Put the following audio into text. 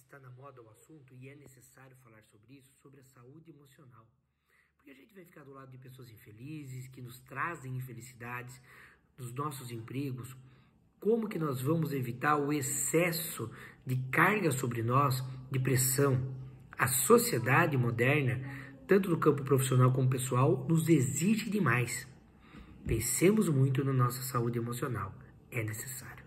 está na moda o assunto e é necessário falar sobre isso, sobre a saúde emocional. Porque a gente vai ficar do lado de pessoas infelizes, que nos trazem infelicidades, dos nossos empregos. Como que nós vamos evitar o excesso de carga sobre nós, de pressão? A sociedade moderna, tanto no campo profissional como pessoal, nos exige demais. Pensemos muito na nossa saúde emocional. É necessário.